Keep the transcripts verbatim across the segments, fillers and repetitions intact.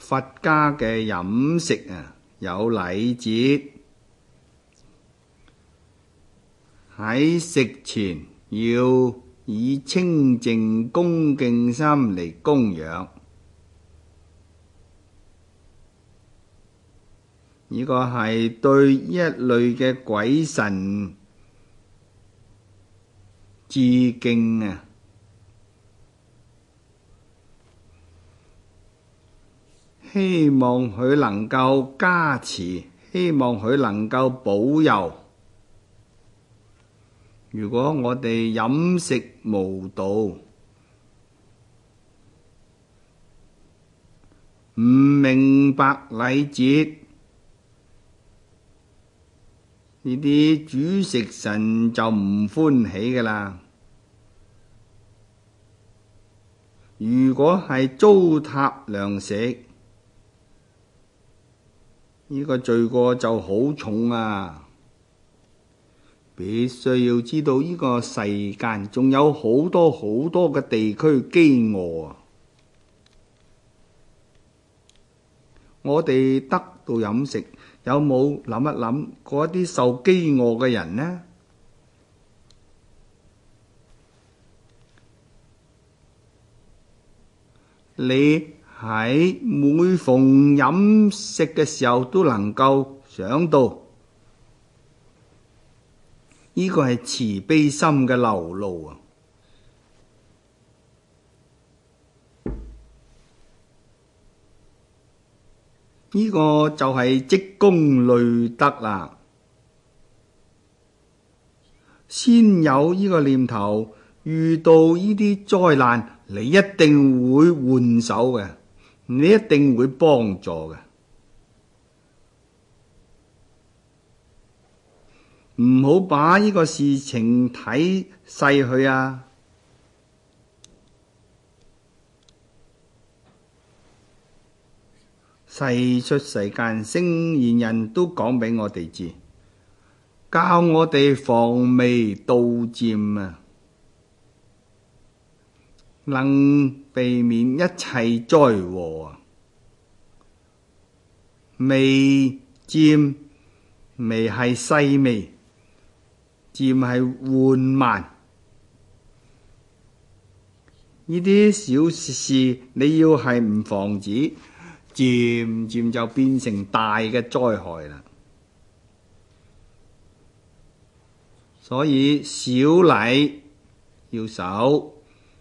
佛家嘅飲食啊，有禮節，喺食前要以清淨恭敬心嚟供養。呢個係對一類嘅鬼神致敬啊！希望佢能夠加持，希望佢能夠保佑。如果我哋飲食無度，唔明白禮節，呢啲主食神就唔歡喜㗎喇。如果係糟蹋糧食，呢個罪過就好重啊！必須要知道呢個世間仲有好多好多嘅地區飢餓啊！我哋得到飲食，有冇諗一諗嗰啲受飢餓嘅人呢？你喺每逢飲食嘅時候都能夠想到，呢個係慈悲心嘅流露啊！呢個就係積功累德啦。先有呢個念頭，遇到呢啲災難，你一定會援手嘅。你一定會幫助嘅，唔好把呢個事情睇細去啊！世出世間聖賢人都講俾我哋知，教我哋防微杜漸啊，能避免一切災禍啊！微漸，微係細微，漸係緩慢。呢啲小事你要係唔防止，漸漸就變成大嘅災害啦。所以小禮要守，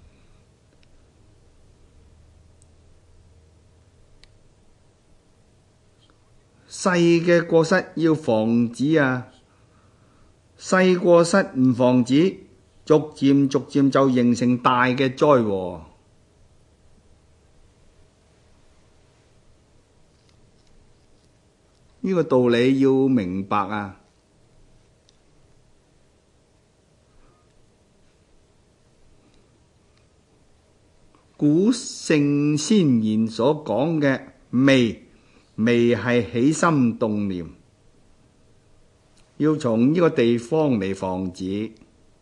細嘅過失要防止啊！細過失唔防止，逐漸逐漸就形成大嘅災禍。呢個道理要明白啊！古聖先賢所講嘅微，微係起心動念，要從呢個地方嚟防止。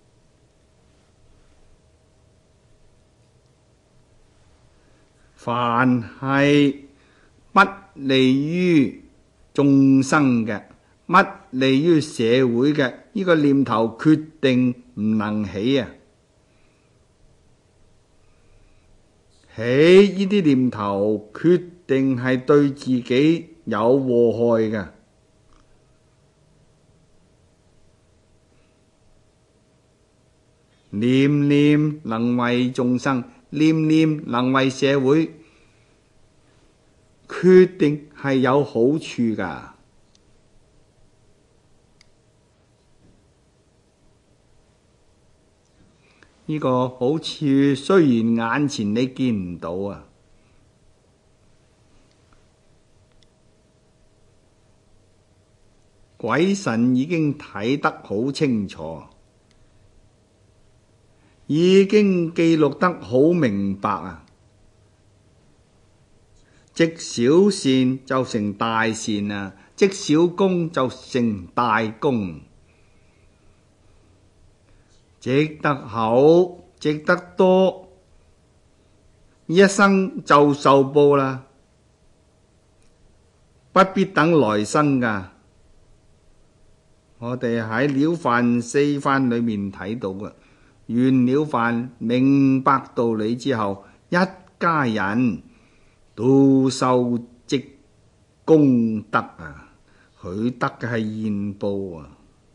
凡係不利於眾生嘅，不利於社會嘅，呢個念頭決定唔能起啊！起呢啲念頭，決定係對自己有禍害嘅。念念能為眾生，念念能為社會，決定係有好處㗎。呢個好處雖然眼前你見唔到啊，鬼神已經睇得好清楚，已經記錄得好明白啊！積小善就成大善啊，積小功就成大功。積得厚，積得多，一生就受報啦。 不必等來生噶。我哋喺《了凡四訓》裏面睇到嘅，袁了凡明白道理之後，一家人都受積功德啊！佢得嘅係現報啊！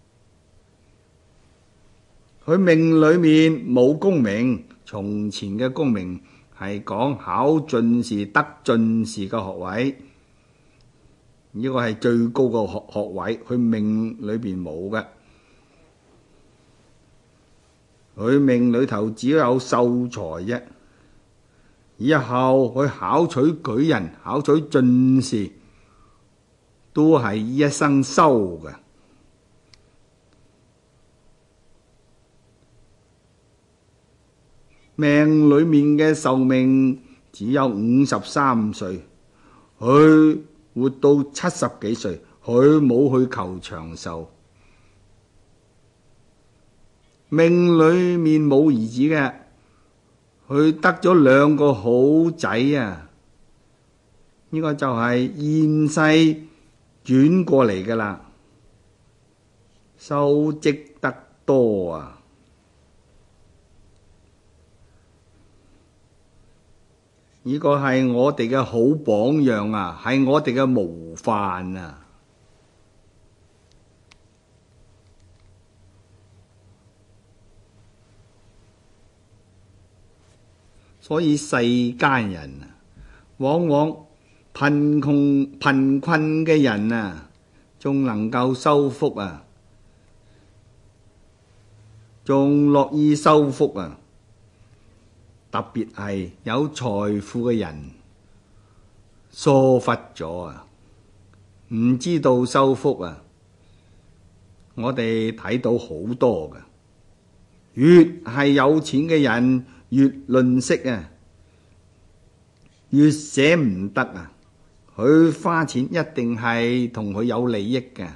佢命裏面冇功名，從前嘅功名係講考進士、得進士嘅學位，呢個係最高嘅學學位，佢命裏邊冇嘅。佢命裏頭只有秀才啫。以後佢考取舉人、考取進士，都係一生修嘅。命裏面嘅壽命只有五十三歲，佢活到七十幾歲，佢冇去求長壽。命裏面冇兒子嘅，佢得咗兩個好仔啊！呢個就係現世轉過嚟噶啦，修積得多啊！呢個係我哋嘅好榜樣啊，係我哋嘅模範啊！所以世間人啊，往往貧窮貧困嘅人啊，仲能夠修福啊，仲樂意修福啊！特別係有財富嘅人疏忽咗啊，唔知道修福啊！我哋睇到好多嘅，越係有錢嘅人越吝嗇啊，越捨唔得啊！佢花錢一定係同佢有利益嘅，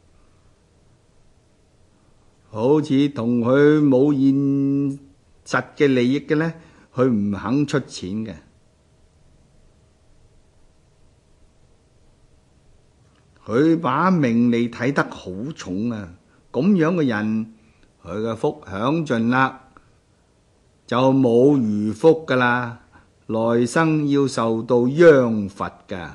好似同佢冇現實嘅利益嘅呢，佢唔肯出錢嘅。佢把名利睇得好重啊！咁樣嘅人，佢嘅福享盡啦，就冇餘福噶啦，來生要受到殃罰噶。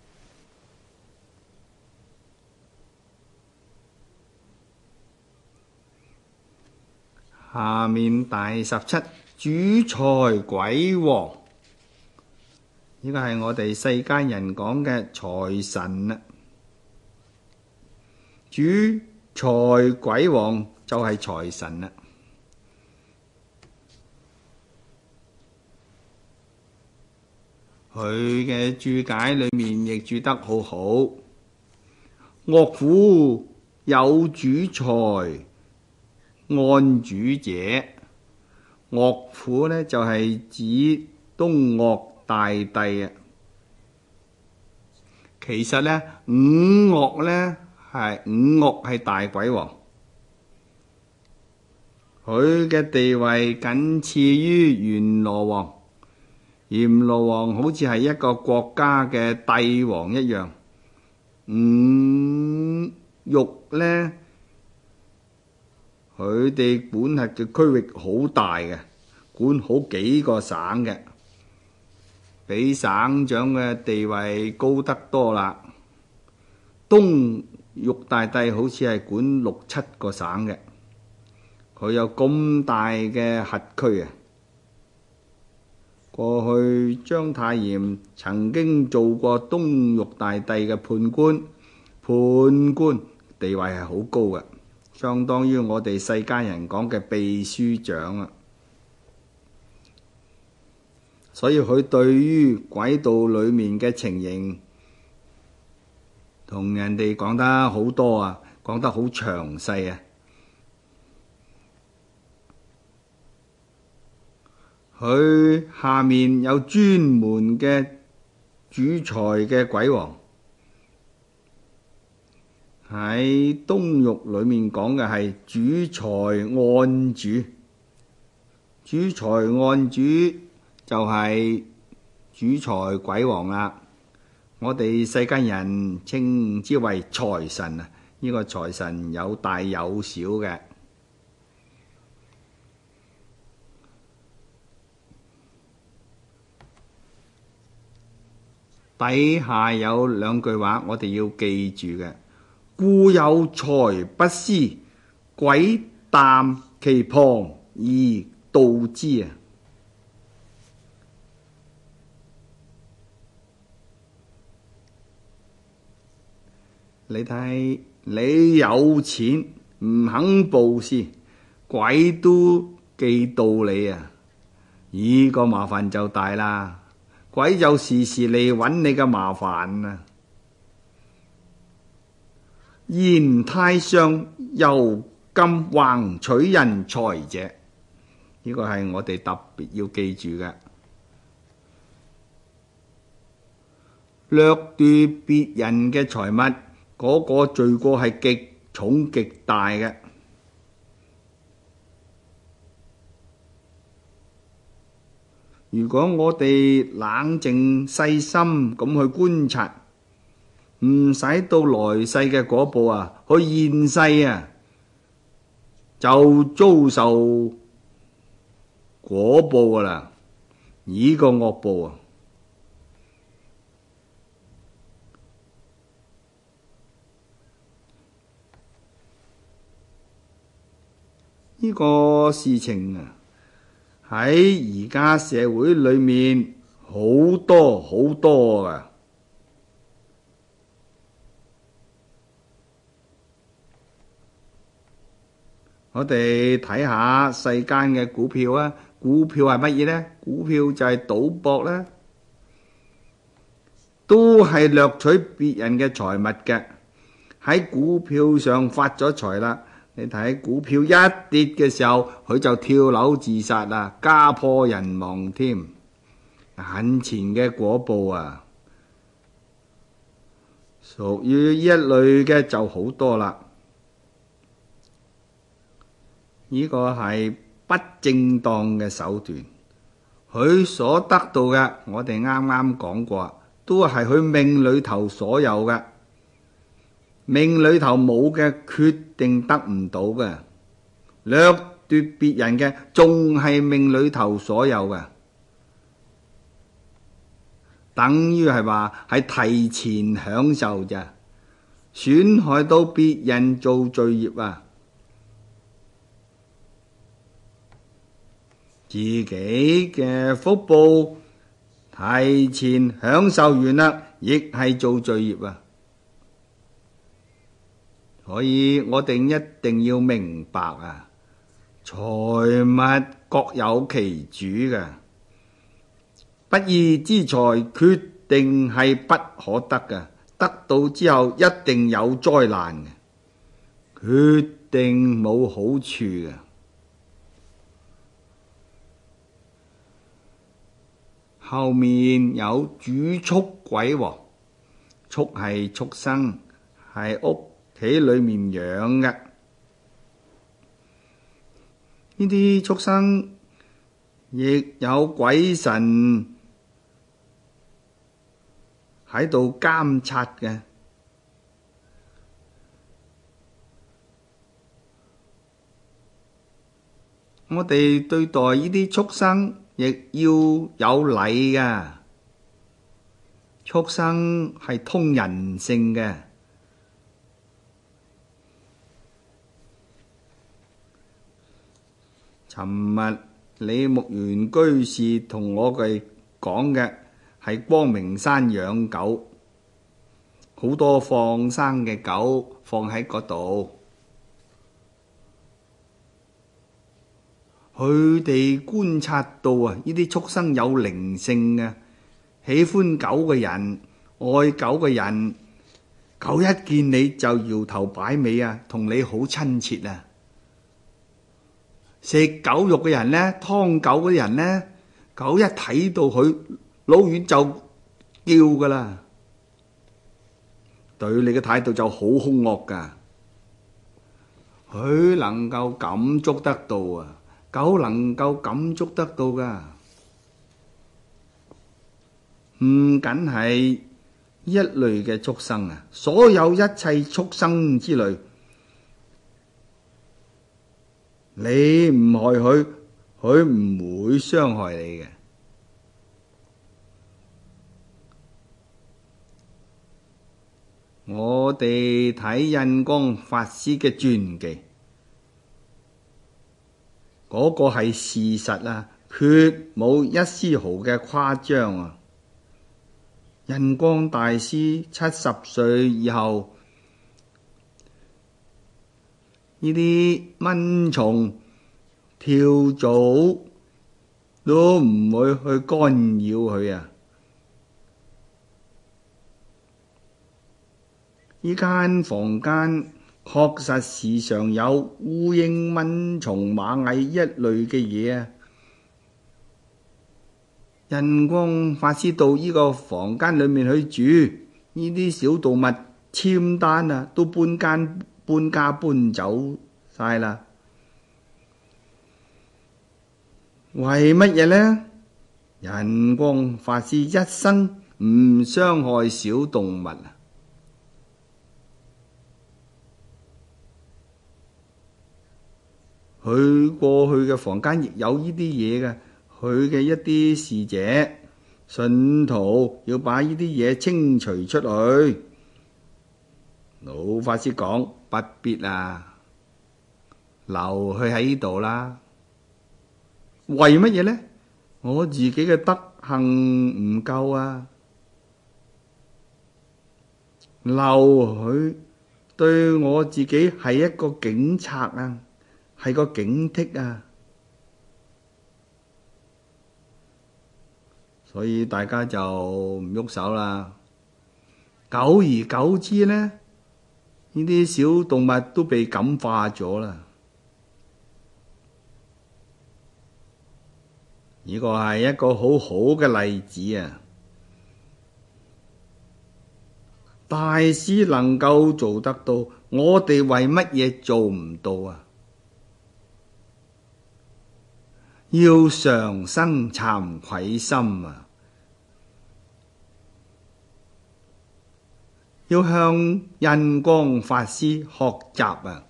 下面第十七，主財鬼王，呢個係我哋世間人講嘅財神啦。主財鬼王就係財神啦。佢嘅注解裏面亦注得好好。樂府有主財，安主者，樂府呢就係指東嶽大帝啊。其實呢，五嶽呢係五嶽係大鬼王，佢嘅地位僅次於閻羅王。閻羅王好似係一個國家嘅帝王一樣。五嶽呢，佢哋管轄嘅區域好大嘅，管好幾個省嘅，比省長嘅地位高得多啦。東嶽大帝好似係管六七個省嘅，佢有咁大嘅轄區啊！過去章太炎曾經做過東嶽大帝嘅判官，判官地位係好高嘅，相當於我哋世間人講嘅秘書長啊。所以佢對於鬼道裏面嘅情形，同人哋講得好多啊，講得好詳細啊。佢下面有專門嘅主財嘅鬼王，喺東嶽裏面講嘅係主財按主，主財按主就係主財鬼王啦。 我哋世間人稱之為財神啊。呢個財神有大有小嘅。底下有兩句話我哋要記住嘅：故有財不思，鬼啖其旁而道之啊！你睇，你有錢唔肯布施，鬼都記到你啊！呢個麻煩就大啦。鬼就時時嚟揾你嘅麻煩啊！言太上猶禁橫取人財者，呢個係我哋特別要記住嘅。掠奪別人嘅財物，嗰個罪過係極重極大嘅。如果我哋冷靜細心咁去觀察，唔使到來世嘅嗰步啊，去現世啊，就遭受果報噶啦，呢個惡報啊！呢個事情啊，喺而家社會裏面好多好多噶。我哋睇下世間嘅股票啊，股票係乜嘢呢？股票就係賭博啦，都係掠取別人嘅財物嘅。喺股票上發咗財啦。你睇股票一跌嘅時候，佢就跳樓自殺啦，家破人亡添。眼前嘅果報啊，屬於呢一類嘅就好多啦。呢個係不正當嘅手段，佢所得到嘅，我哋啱啱講過，都係佢命裏頭所有嘅。命裏頭冇嘅，決定得唔到嘅。掠奪別人嘅，仲係命裏頭所有嘅，等於係話係提前享受咋，損害到別人做罪業啊！自己嘅福報提前享受完啦，亦係做罪業啊！所以我哋一定要明白啊，財物各有其主嘅，不義之財決定係不可得嘅，得到之後一定有災難嘅，決定冇好處嘅。後面有主畜鬼喎，畜係畜生，係屋企裏面養嘅。呢啲畜生亦有鬼神喺度監察嘅。我哋對待呢啲畜生亦要有禮㗎，畜生係通人性嘅。尋日李牧原居士同我哋講嘅係光明山養狗，好多放生嘅狗放喺嗰度。佢哋觀察到啊，呢啲畜生有靈性嘅，喜歡狗嘅人，愛狗嘅人，狗一見你就搖頭擺尾啊，同你好親切啊。食狗肉嘅人呢，劏狗嗰啲人呢，狗一睇到佢老遠就叫噶啦，對你嘅態度就好兇惡噶。佢能夠感觸得到啊，狗能夠感觸得到噶，唔僅係一類嘅畜生啊，所有一切畜生之類，你唔害佢，佢唔會傷害你嘅。我哋睇印光法師嘅傳記，嗰個係事實啊，絕冇一絲毫嘅誇張啊！印光大師七十歲以後，呢啲蚊蟲跳蚤都唔會去干擾佢啊！呢間房間確實時常有烏蠅、蚊蟲、螞蟻一類嘅嘢啊！印光法師到呢個房間裏面去住，呢啲小動物簽單啊，都搬間搬家搬走晒啦。為乜嘢呢？印光法師一生唔傷害小動物啊！佢過去嘅房間亦有呢啲嘢嘅，佢嘅一啲侍者、信徒要把呢啲嘢清除出去。老法師講不必啊，留佢喺呢度啦。為乜嘢呢？我自己嘅德行唔夠啊，留佢對我自己係一個警察啊，係個警惕啊，所以大家就唔喐手啦。久而久之呢，呢啲小動物都被感化咗啦。呢個係一個好好嘅例子啊！大師能夠做得到，我哋為乜嘢做唔到啊？要常生慚愧心啊！要向印光法師學習啊！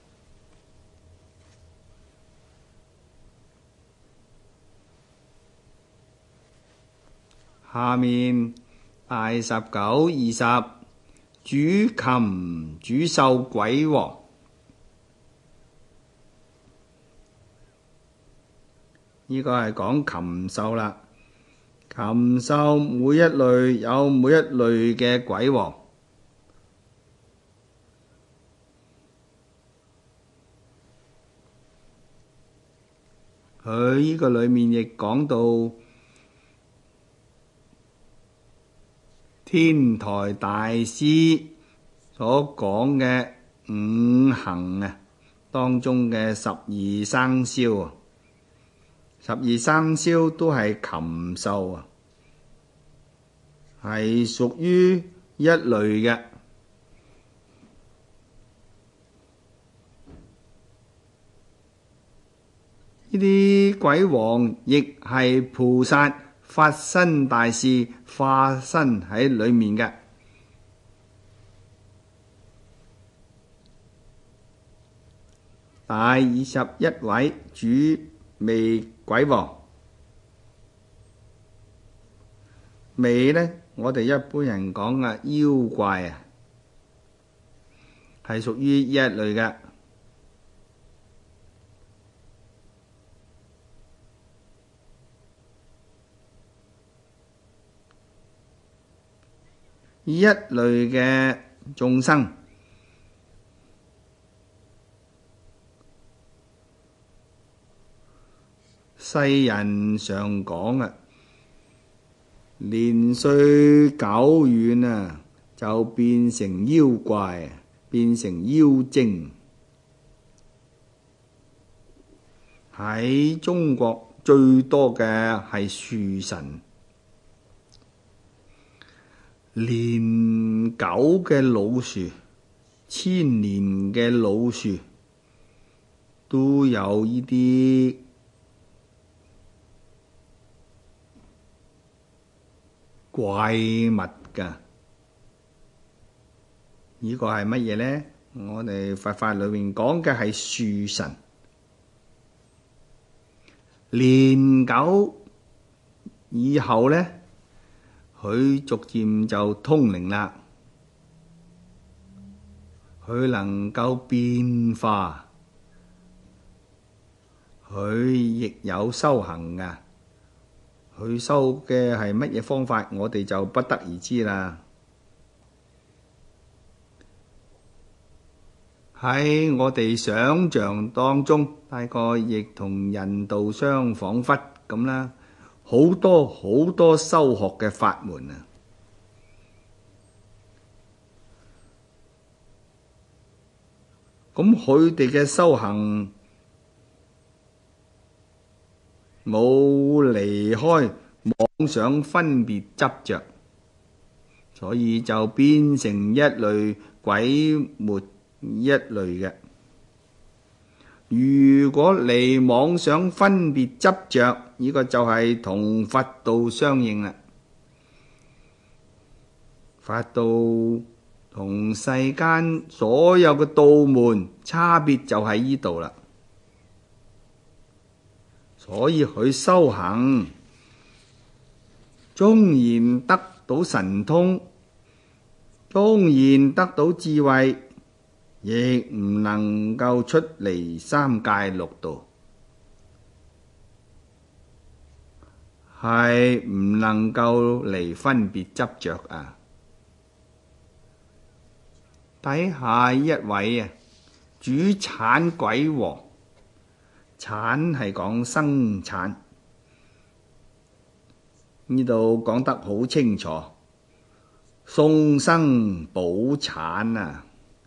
下面第十九、二十，主禽主獸鬼王。呢個係講禽獸啦。禽獸每一類有每一類嘅鬼王。佢呢個裏面亦講到天台大師所講嘅五行啊，當中嘅十二生肖啊，十二生肖都係禽獸啊，係屬於一類嘅。呢啲鬼王亦係菩薩法身大士化身喺裏面嘅。第二十一位主魅鬼王。魅呢，我哋一般人講啊，妖怪啊，係屬於一類嘅。一類嘅眾生，世人常講啊，年歲久遠啊，就變成妖怪，變成妖精。喺中國最多嘅係樹神。年久嘅老樹，千年嘅老樹，都有呢啲怪物㗎。 呢個係乜嘢呢？我哋佛法裏面講嘅係樹神，年久以後呢，佢逐漸就通靈啦，佢能夠變化，佢亦有修行㗎。佢修嘅係乜嘢方法，我哋就不得而知啦。喺我哋想像當中，大概亦同人道相彷彿咁啦。好多好多修學嘅法門啊！咁佢哋嘅修行冇離開妄想分別執着，所以就變成一類鬼沒一類嘅。如果離妄想分別執着，呢個就係同佛道相應啦。佛道同世間所有嘅道門差別就喺呢度啦。所以佢修行，縱然得到神通，縱然得到智慧，亦唔能夠出離三界六道，係唔能夠離分別執着啊！睇下一位啊，主產鬼王，產係講生產，呢度講得好清楚，送生補產啊！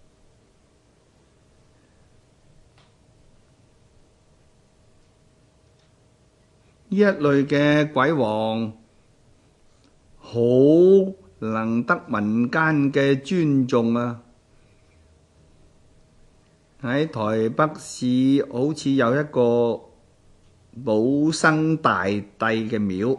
呢一類嘅鬼王，好能得民間嘅尊重啊！喺台北市好似有一個保生大帝嘅廟，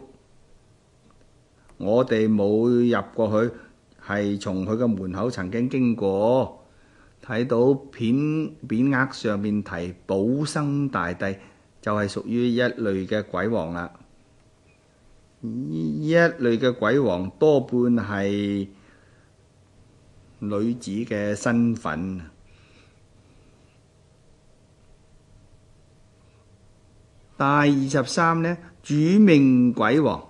我哋冇入過去，係從佢嘅門口曾經經過，睇到片匾額上面提保生大帝，就係屬於一類嘅鬼王啦。呢一類嘅鬼王多半係女子嘅身份。第二十三呢，主命鬼王，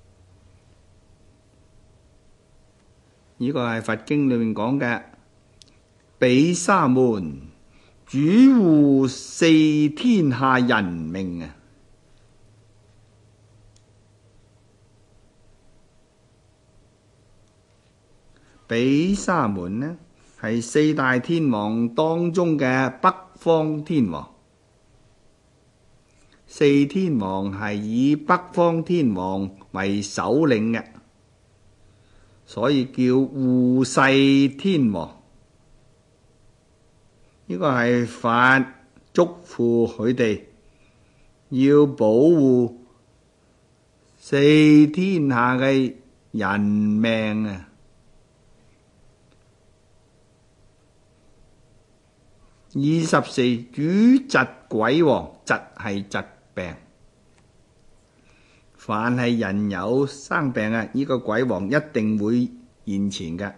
呢個係佛經裏面講嘅，比沙門主護四天下人命啊！比沙門呢，係四大天王當中嘅北方天王。四天王係以北方天王為首領嘅，所以叫護世天王。呢個係佛囑咐佢哋要保護四天下嘅人命啊！二十四，主疾鬼王，疾係疾病，凡係人有生病啊，呢個鬼王一定會現前嘅。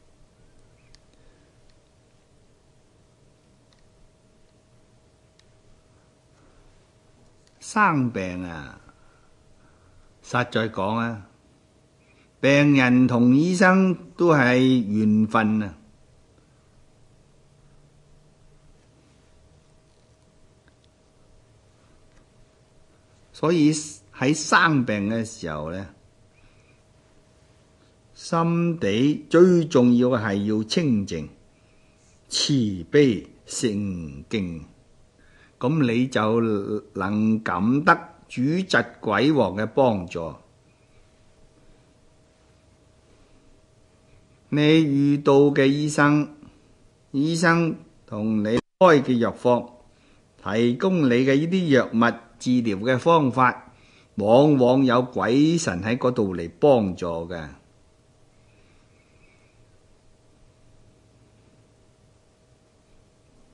生病啊，實在講啊，病人同醫生都係緣分啊。所以喺生病嘅時候呢，心地最重要嘅係要清淨、慈悲、誠敬，咁你就能感得主疾鬼王嘅幫助。你遇到嘅醫生，醫生同你開嘅藥方，提供你嘅呢啲藥物治療嘅方法，往往有鬼神喺嗰度嚟幫助嘅。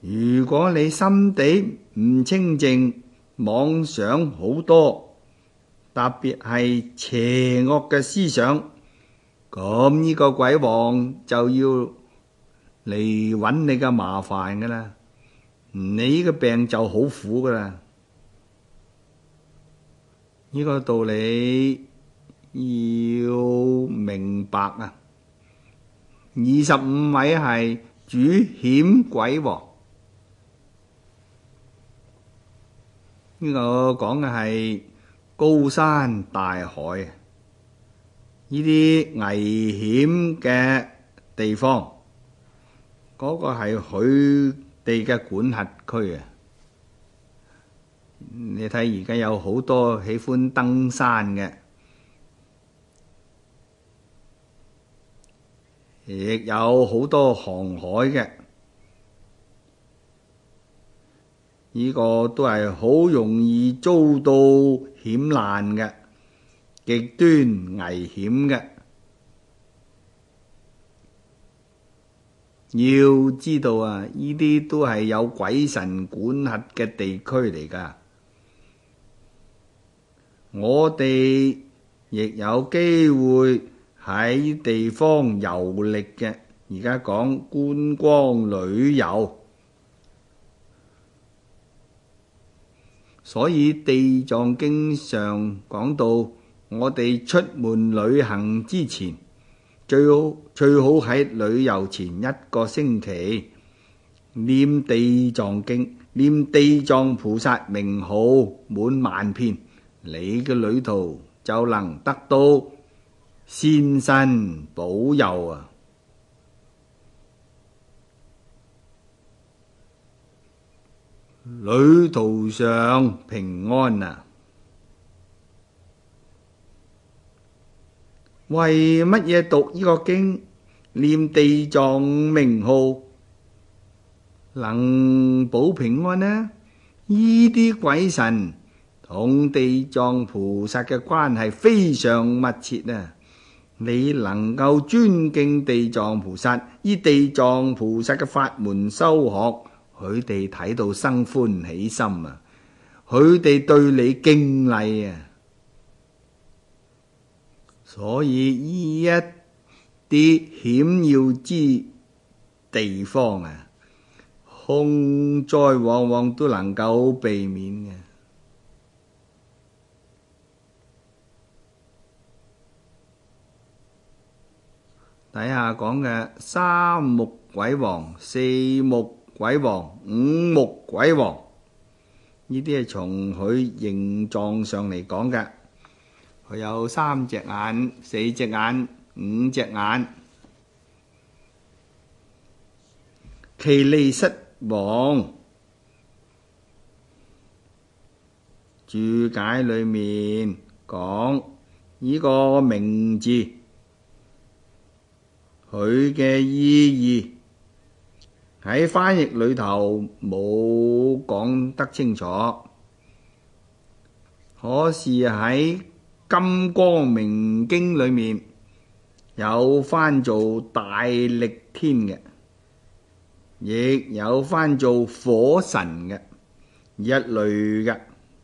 如果你心地唔清淨，妄想好多，特別係邪惡嘅思想，咁呢個鬼王就要嚟揾你嘅麻煩噶啦，你嘅病就好苦噶啦。呢個道理要明白啊！二十五位係主險鬼王，呢個講嘅係高山大海，呢啲危險嘅地方，嗰個係佢哋嘅管轄區啊！你睇而家有好多喜歡登山嘅，亦有好多航海嘅，呢個都係好容易遭到險難嘅，極端危險嘅。要知道啊，呢啲都係有鬼神管轄嘅地區嚟㗎。我哋亦有機會喺地方遊歷嘅，而家講觀光旅遊，所以地藏經上講到，我哋出門旅行之前，最好最好喺旅遊前一個星期念地藏經，念地藏菩薩名號滿萬遍，你嘅旅途就能得到仙神保佑啊！旅途上平安啊！為乜嘢讀呢個經，念地藏名號能保平安呢？呢啲鬼神同地藏菩薩嘅關係非常密切啊！你能夠尊敬地藏菩薩，依地藏菩薩嘅法門修學，佢哋睇到生歡喜心啊！佢哋對你敬禮啊！所以呢一啲險要之地方啊，凶災往往都能夠避免嘅。底下講嘅三目鬼王、四目鬼王、五目鬼王，呢啲係從佢形狀上嚟講嘅。佢有三隻眼、四隻眼、五隻眼。奇利瑟王注解裏面講呢個名字，佢嘅意義喺翻譯裏頭冇講得清楚，可是喺金光明經裏面有翻做大力天嘅，亦有翻做火神嘅一類嘅。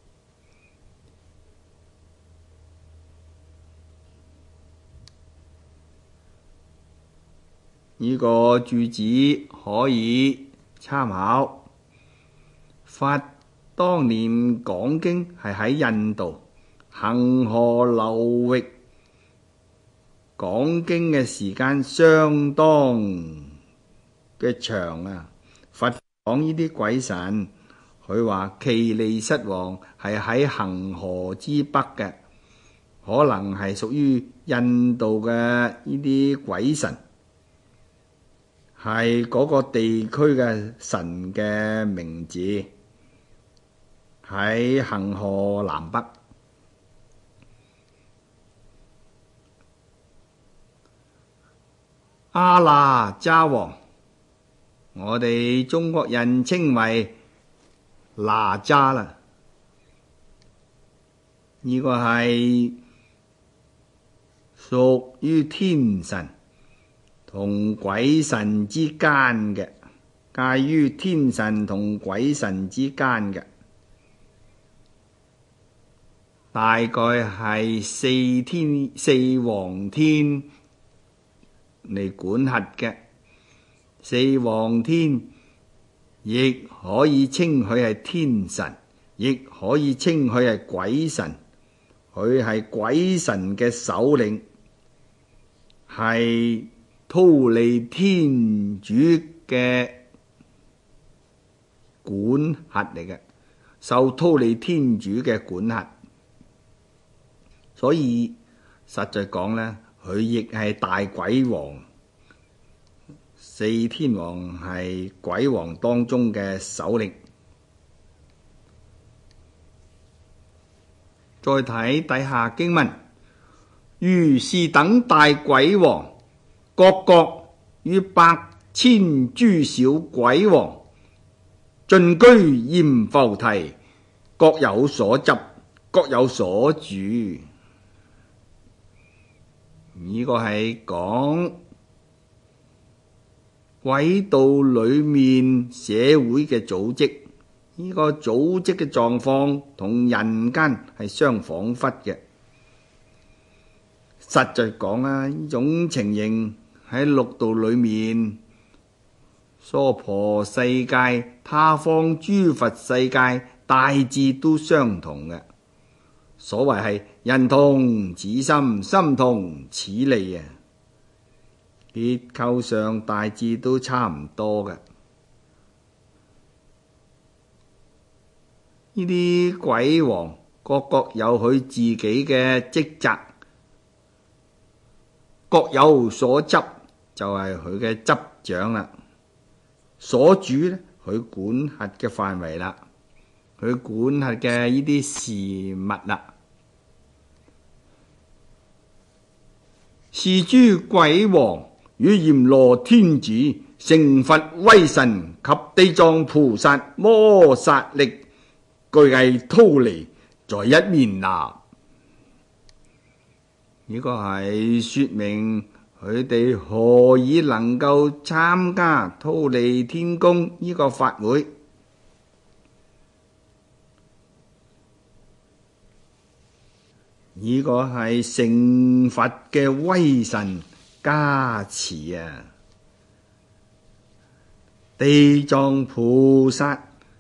呢個注解可以參考。佛當年講經係喺印度恒河流域講經嘅時間相當嘅長啊！佛講呢啲鬼神，佢話奇利瑟王係喺恒河之北嘅，可能係屬於印度嘅呢啲鬼神，係嗰個地區嘅神嘅名字，喺恒河南北。阿那吒王，我哋中國人稱為哪吒啦。呢個係屬於天神同鬼神之間嘅， 介於天神同鬼神之間嘅，大概係四天四皇天嚟管轄嘅。四皇天亦可以稱佢係天神，亦可以稱佢係鬼神。佢係鬼神嘅首領，係忉利天主嘅管轄嚟嘅，受忉利天主嘅管轄。所以實在講呢，佢亦係大鬼王。四天王係鬼王當中嘅首領。再睇底下經文，如是等大鬼王，各國與百千諸小鬼王，盡居閻浮提，各有所執，各有所主。呢個係講鬼道裏面社會嘅組織。呢個組織嘅狀況同人間係相仿佛嘅。實在講啊，呢種情形喺六道裏面，娑婆世界、他方諸佛世界大致都相同嘅。所謂係人同此心，心同此理啊，結構上大致都差唔多嘅。呢啲鬼王各各有佢自己嘅職責，各有所執，就係佢嘅執掌啦。所主呢，佢管轄嘅範圍啦，佢管轄嘅呢啲事物啦。是諸鬼王與閻羅天子、成佛威神及地藏菩薩摩薩力俱詣忉利在一面立。呢個係說明佢哋何以能夠參加忉利天宮呢個法會。呢個係成佛嘅威神加持啊！地藏菩薩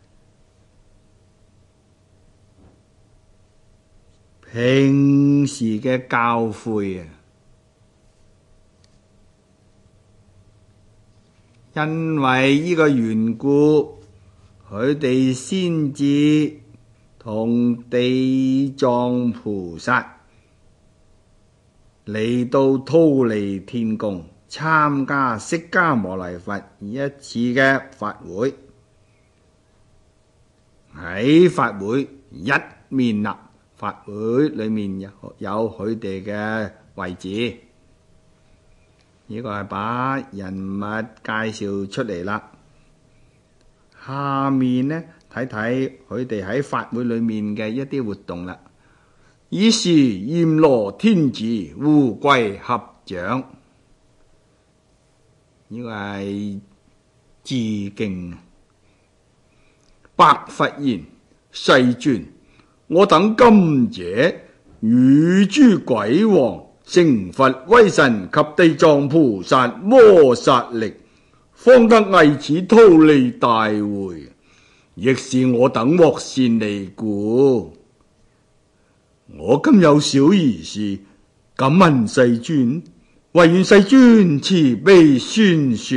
平時嘅教誨啊，因為呢個緣故，佢哋先至同地藏菩薩嚟到忉利天宮參加釋迦牟尼佛一次嘅法會。喺法會一面立，法會裏面有有佢哋嘅位置。呢個係把人物介紹出嚟啦。下面呢，睇睇佢哋喺法會裏面嘅一啲活動啦。以是閻羅天子互跪合掌，呢個係致敬。白佛言：世尊，我等今者與諸鬼王、成佛威神及地藏菩薩摩薩力，方得詣此忉利大會，亦是我等獲善利故。我今有小儀事，敢問世尊，唯願世尊慈悲宣說。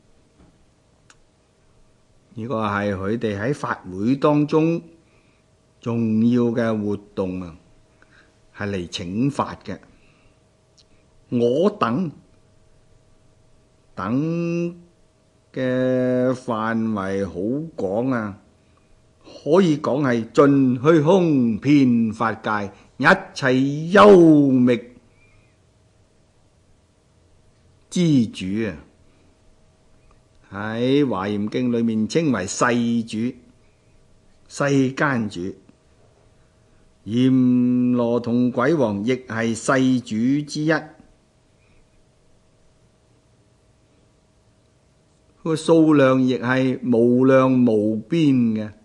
呢個係佢哋喺法會當中重要嘅活動啊，係嚟請法嘅。我等等嘅範圍好廣啊，可以講係盡虛空遍法界一切幽覓之主啊！喺華嚴經裏面稱為世主、世間主。閻羅同鬼王亦係世主之一。 個數量亦係無量無邊嘅。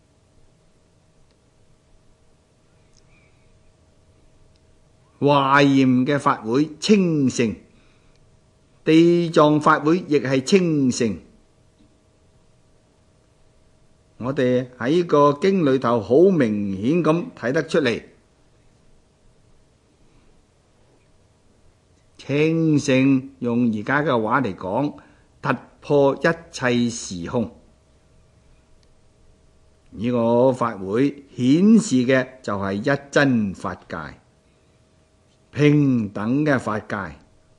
華嚴嘅法會清淨，地藏法會亦係清淨。我哋喺呢個經裏頭好明顯咁睇得出嚟，清淨用而家嘅話嚟講，突破一切時空。呢個法會顯示嘅就係一真法界，平等嘅法界，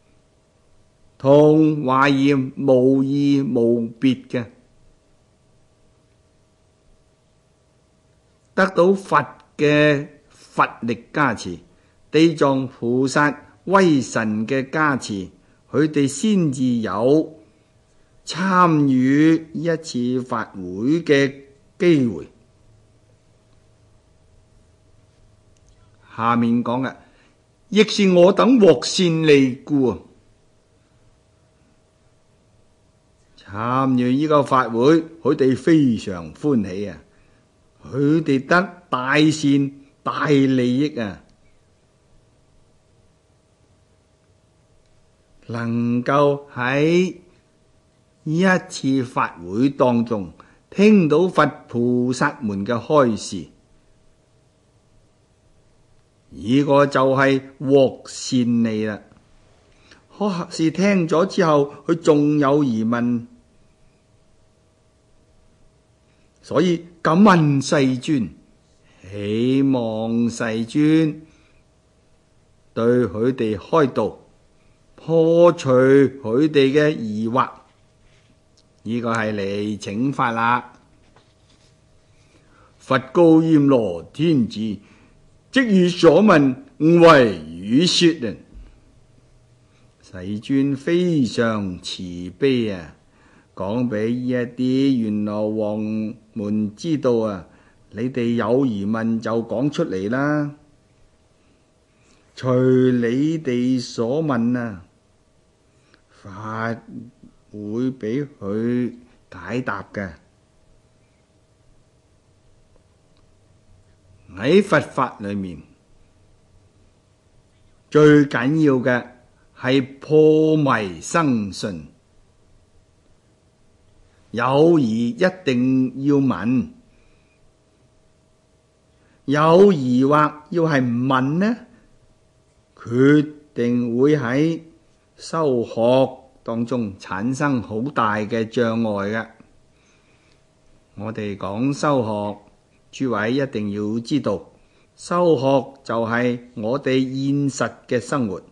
同華嚴無異無別嘅，得到佛嘅佛力加持，地藏菩薩威神嘅加持，佢哋先至有參與一次法會嘅機會。下面講嘅，亦是我等獲善利故，參與呢個法會，佢哋非常歡喜啊！佢哋得大善大利益啊！能夠喺一次法會當中聽到佛菩薩們嘅開示，呢個就係獲善利啦。可是聽咗之後，佢仲有疑問，所以敢問世尊，希望世尊對佢哋開導，破除佢哋嘅疑惑。呢個係嚟請法啦。佛告閻羅天子，即如所問，吾為汝說啊！世尊非常慈悲啊，講俾呢一啲閻羅王們知道啊，你哋有疑問就講出嚟啦，隨你哋所問啊，法會俾佢解答嘅。喺佛法裏面，最緊要嘅係破迷生信，有疑一定要問，有疑惑要係唔問呢，決定會喺修學當中產生好大嘅障礙嘅。我哋講修學，諸位一定要知道，修學就係我哋現實嘅生活。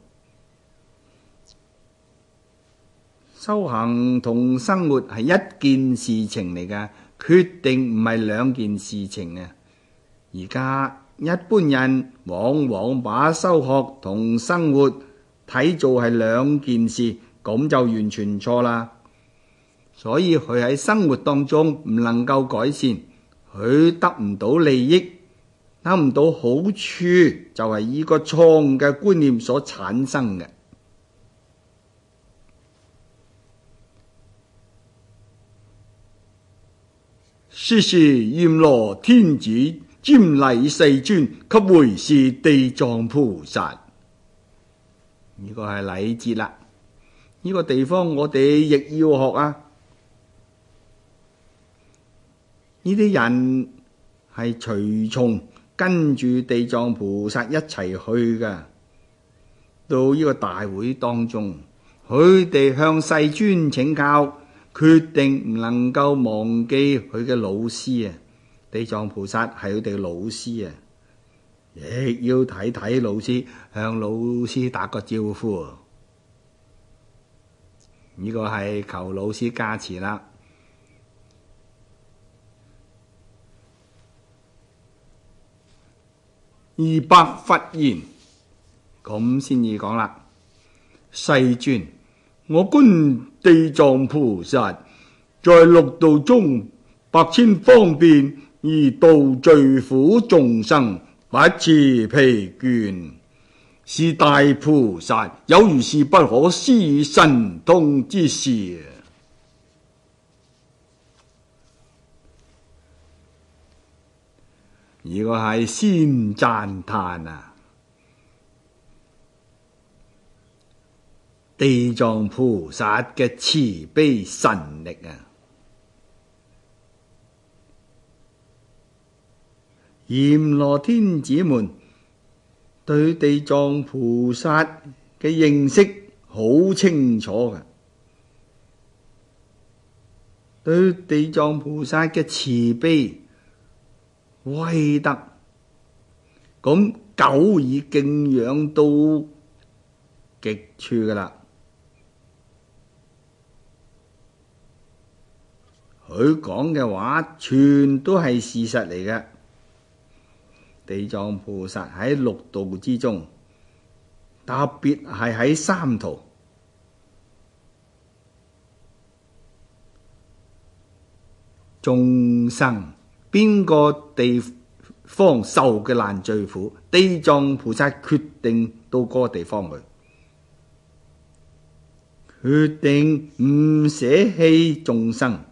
修行同生活係一件事情嚟㗎，決定唔係兩件事情啊！而家一般人往往把修學同生活睇做係兩件事，咁就完全錯啦。所以佢喺生活當中唔能夠改善，佢得唔到利益，得唔到好處，就係呢個錯誤嘅觀念所產生嘅。是時閻羅天子瞻禮世尊，給回示地藏菩薩。呢個係禮節啦，呢個地方我哋亦要學啊！呢啲人係隨從跟住地藏菩薩一齊去㗎，到呢個大會當中，佢哋向世尊請教，決定唔能夠忘記佢嘅老師啊！地藏菩薩係佢哋嘅老師啊，亦要睇睇老師，向老師打個招呼。呢個係求老師加持啦。二百佛言，咁先至講啦。世尊，我觀地藏菩薩在六道中百千方便而度罪苦眾生，不辭疲倦，是大菩薩，有如是不可思議神通之事。 呢個係先讚歎啊！地藏菩薩嘅慈悲神力啊！閻羅天子們對地藏菩薩嘅認識好清楚嘅，對地藏菩薩嘅慈悲威德，咁久已敬仰到極處㗎喇。佢講嘅話全都係事實嚟嘅。地藏菩薩喺六道之中，特別係喺三途，眾生邊個地方受嘅難最苦，地藏菩薩決定到嗰個地方去，決定唔捨棄眾生。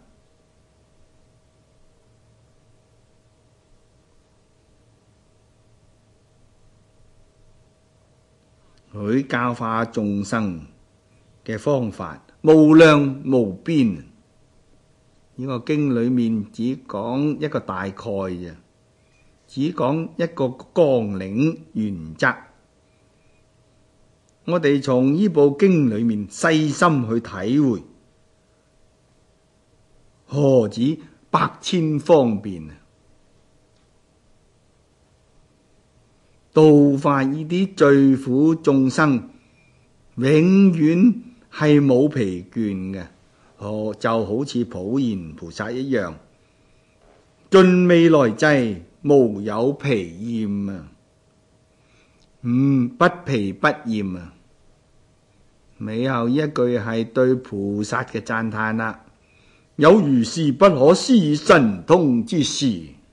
佢教化眾生嘅方法無量無邊，呢個經裏面只講一個大概啫，只講一個綱領原則。我哋從呢部經裏面細心去體會，何止百千方便啊！度化呢啲罪苦眾生，永遠係冇疲倦嘅，哦，就好似普賢菩薩一樣，盡未來際，無有疲厭啊！嗯，不疲不厭啊！尾後一句係對菩薩嘅讚歎啦，有如是不可思議神通之事，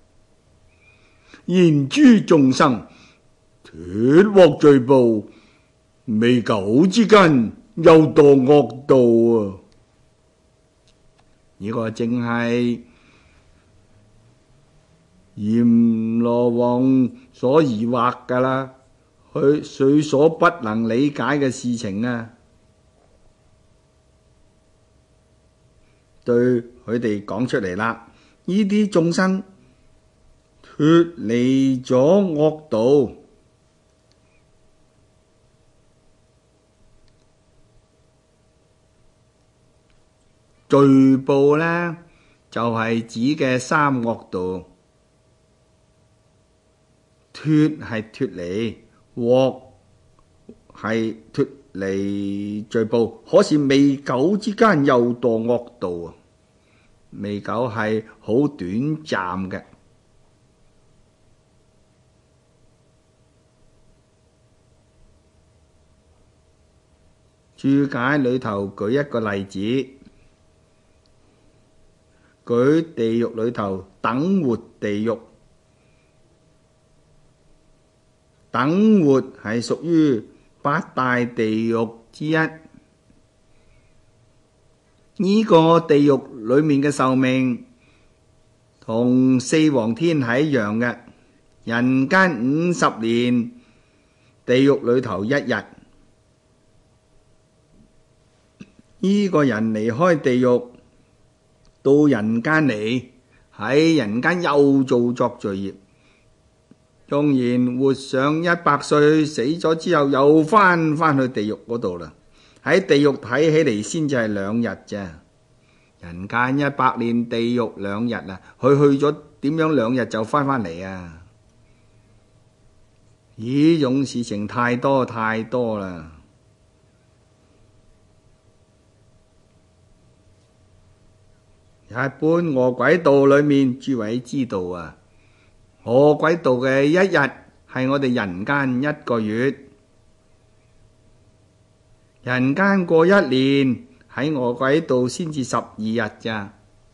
言諸眾生脫獲罪報，未久之間又墮惡道啊！呢個正係閻羅王所疑惑噶啦，佢佢所不能理解嘅事情啊，對佢哋講出嚟啦。呢啲眾生脫離咗惡道，罪報呢，就係指嘅三惡道。脫係脫離，獲係脫離罪報，可是未久之間又墮惡道啊！未久係好短暫嘅。注解裏頭舉一個例子，舉地獄裏頭等活地獄，等活係屬於八大地獄之一。呢個地獄裏面嘅壽命同四皇天係一樣嘅，人間五十年，地獄裏頭一日。呢個人離開地獄到人間嚟，喺人間又做作罪業，縱然活上一百歲，死咗之後又翻翻去地獄嗰度啦。喺地獄睇起嚟先至係兩日啫，人間一百年，地獄兩日啊！佢去咗點樣兩日就翻返嚟啊？呢種事情太多太多啦。一般餓鬼道裏面，諸位知道啊，餓鬼道嘅一日係我哋人間一個月，人間過一年喺餓鬼道先至十二日咋。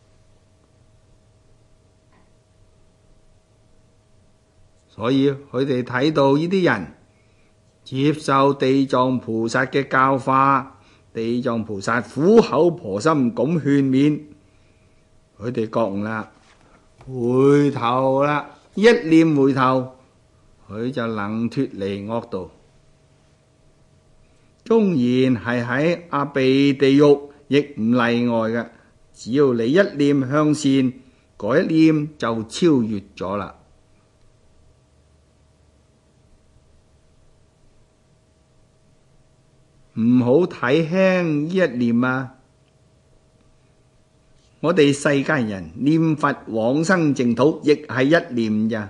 所以佢哋睇到呢啲人接受地藏菩薩嘅教化，地藏菩薩苦口婆心咁勸勉，佢哋覺悟啦，回頭啦， 一念回頭，佢就能脫離惡道。縱然係喺阿鼻地獄，亦唔例外嘅。只要你一念向善，嗰一念就超越咗啦。唔好睇輕呢一念啊！我哋世間人念佛往生淨土，亦係一念咋。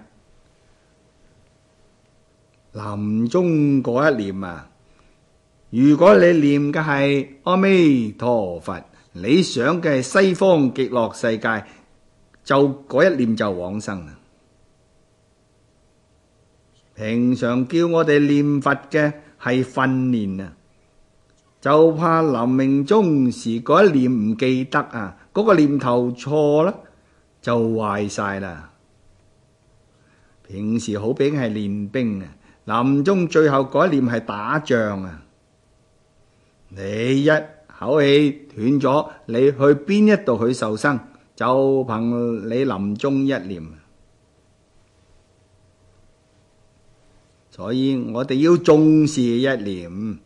臨終嗰一念啊，如果你念嘅係阿彌陀佛，你想嘅係西方極樂世界，就嗰一念就往生啦。平常叫我哋念佛嘅係訓練啊，就怕臨命終時嗰一念唔記得啊，嗰、那個念頭錯啦，就壞晒啦。平時好比係練兵啊，臨終最後嗰一念係打仗啊。你一口氣斷咗，你去邊一度去受生，就憑你臨終一念。所以我哋要重視一念。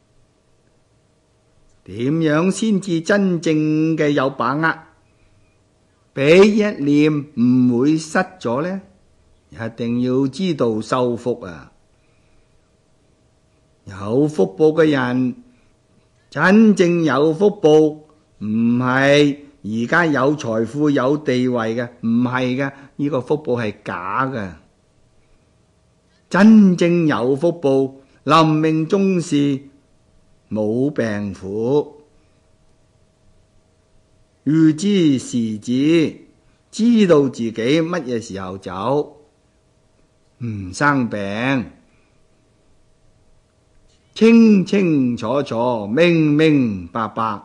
點樣先至真正嘅有把握，俾一念唔會失咗呢？一定要知道修福啊！有福報嘅人，真正有福報，唔係而家有財富有地位嘅，唔係嘅，呢個福報係假嘅。真正有福報，臨命終時冇病苦，預知時至，知道自己乜嘢時候走，唔生病，清清楚楚，明明白白，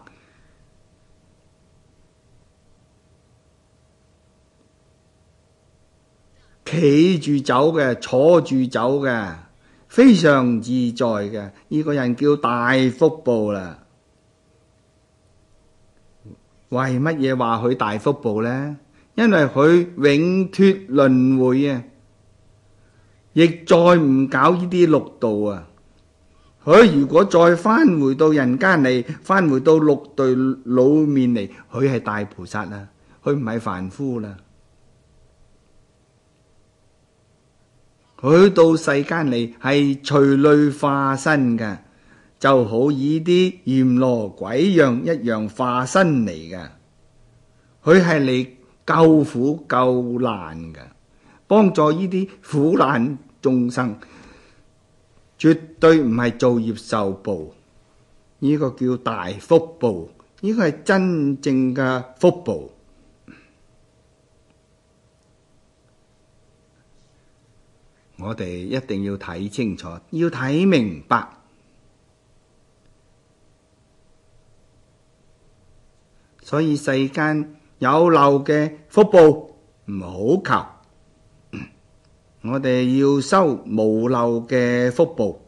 企住走嘅，坐住走嘅，非常自在嘅，呢個人叫大福報啦。為乜嘢話佢大福報呢？因為佢永脫輪迴啊，亦再唔搞呢啲六道啊。佢如果再返回到人間嚟，返回到六道裏面嚟，佢係大菩薩啦，佢唔係凡夫啦。佢到世間嚟係隨類化身嘅，就好似啲閻羅鬼樣一樣化身嚟嘅。佢係嚟救苦救難嘅，幫助呢啲苦難眾生，絕對唔係造業受報。呢個叫大福報，呢個係真正嘅福報。我哋一定要睇清楚，要睇明白。所以世間有漏嘅福報唔好求，我哋要修無漏嘅福報，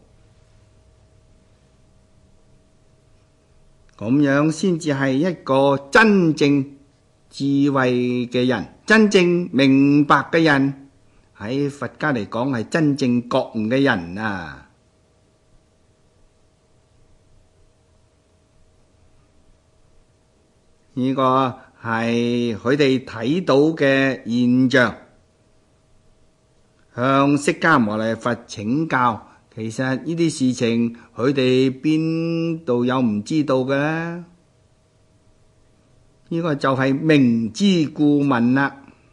咁樣先至係一個真正智慧嘅人，真正明白嘅人。喺佛家嚟講係真正覺悟嘅人啊！呢個係佢哋睇到嘅現象，向釋迦牟尼佛請教。其實呢啲事情佢哋邊度有唔知道嘅呢？呢個就係明知故問啦。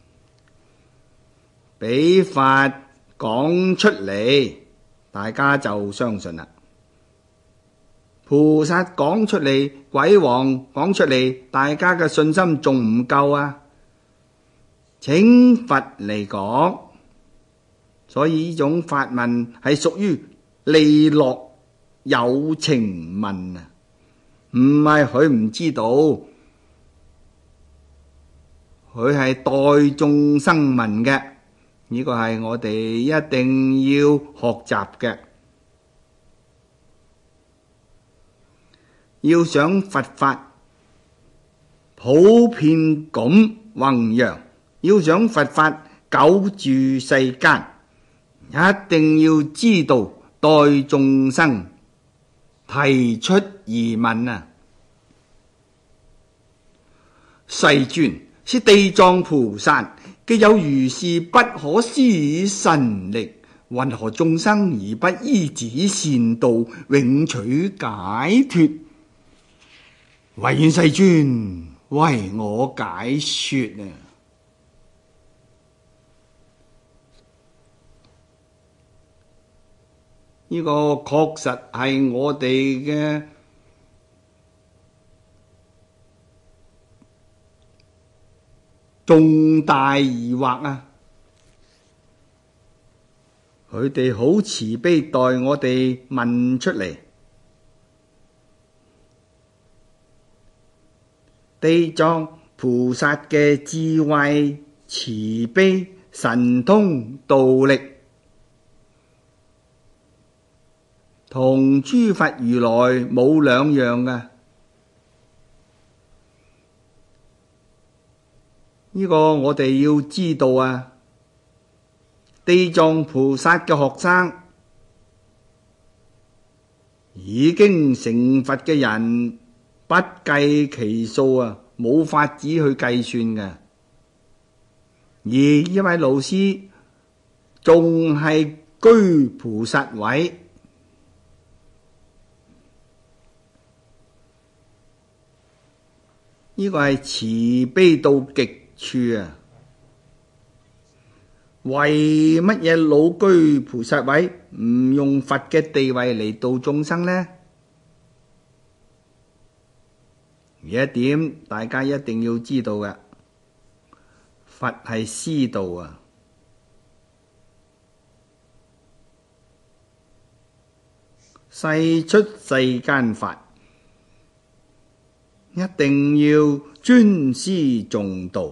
俾佛講出嚟，大家就相信啦。菩薩講出嚟，鬼王講出嚟，大家嘅信心仲唔夠啊？請佛嚟講，所以呢種法問係屬於利樂有情問啊，唔係佢唔知道，佢係代眾生問嘅。呢個係我哋一定要學習嘅。要想佛法普遍咁弘揚，要想佛法久住世間，一定要知道代眾生提出疑問啊！世尊，是地藏菩薩既有如是不可思議神力，云何眾生而不依止善道，永取解脫？唯願世尊為我解說啊！呢個確實係我哋嘅重大疑惑啊！佢哋好慈悲待我哋問出嚟。地藏菩薩嘅智慧、慈悲、神通、道力，同諸佛如來冇兩樣㗎。呢個我哋要知道啊！地藏菩薩嘅學生，已經成佛嘅人不計其數啊，冇法子去計算嘅。而呢位老師仲係居菩薩位，呢個係慈悲到極處啊！為乜嘢老居菩薩位，唔用佛嘅地位嚟度眾生呢？呢一點大家一定要知道嘅，佛係師道啊！世出世間法，一定要尊師重道。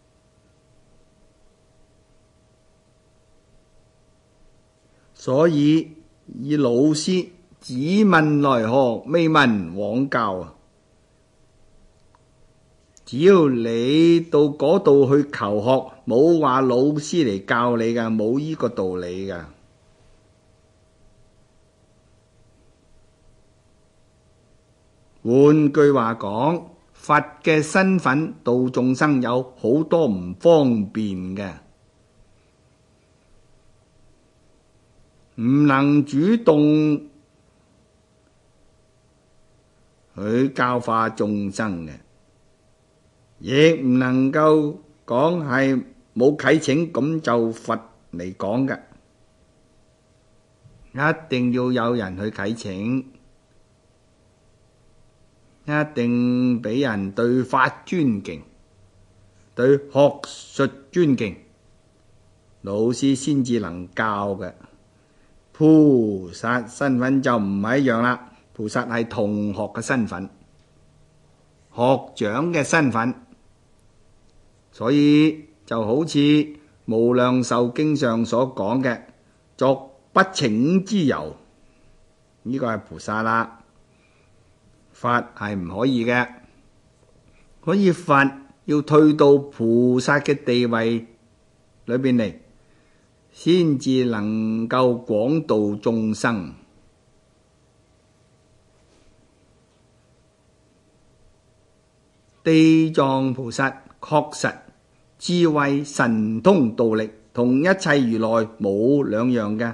所以以老師只問來學，未聞往教啊！只要你到嗰度去求學，冇話老師嚟教你噶，冇呢個道理噶。換句話講，佛嘅身份度眾生有好多唔方便嘅，唔能主動去教化眾生嘅，亦唔能夠講係冇啟請咁就佛嚟講嘅，一定要有人去啟請，一定俾人對法尊敬，對學術尊敬，老師先至能教嘅。菩薩身份就唔係一樣啦，菩薩係同學嘅身份，學長嘅身份，所以就好似《無量壽經》上所講嘅，作不請之由，呢個係菩薩啦。佛係唔可以嘅，所以佛要退到菩薩嘅地位裏邊嚟，先至能夠廣度眾生。地藏菩薩確實智慧、神通、道力同一切如來冇兩樣嘅，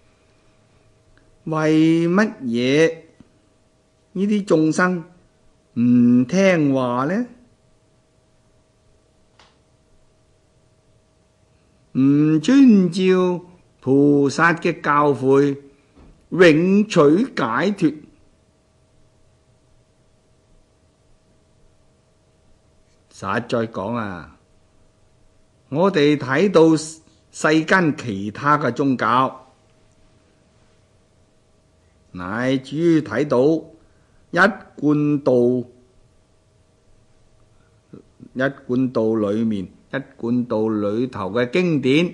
為乜嘢呢啲眾生唔聽話呢？唔遵照菩薩嘅教誨，永取解脫。實在講啊，我哋睇到世間其他嘅宗教，乃至於睇到一貫道，一貫道裏面。一貫道裏頭嘅經典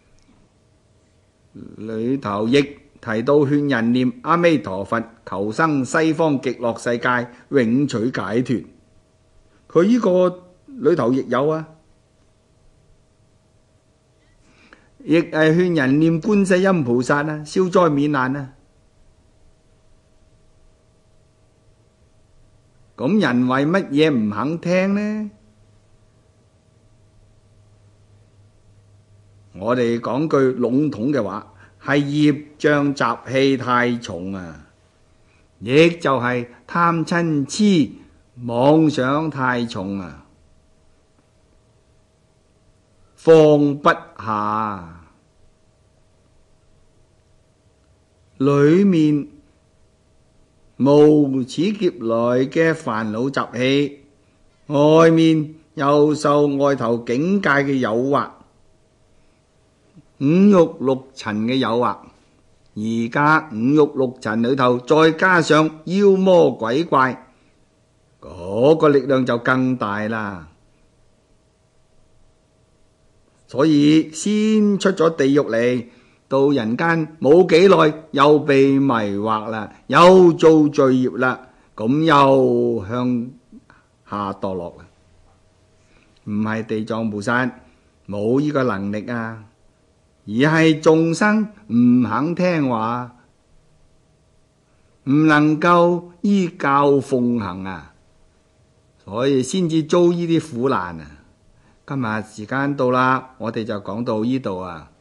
裏頭亦提到勸人念阿彌陀佛，求生西方極樂世界，永取解脫。佢呢個裏頭亦有啊， 亦係勸人念觀世音菩薩啊，消災免難啊。咁人為乜嘢唔肯聽呢？我哋講句籠統嘅話，係業障習氣太重啊，亦就係貪嗔癡妄想太重啊，放不下。裏面無始劫來嘅煩惱習氣，外面又受外頭境界嘅誘惑，五欲六塵嘅誘惑，而家五欲六塵裏頭再加上妖魔鬼怪，嗰個力量就更大啦。所以先出咗地獄嚟，到人間冇幾耐又被迷惑啦，又造罪業啦，咁又向下墮落啦。唔係地藏菩薩冇呢個能力啊，而係眾生唔肯聽話，唔能夠依教奉行啊，所以先至遭呢啲苦難啊。今日時間到啦，我哋就講到呢度啊。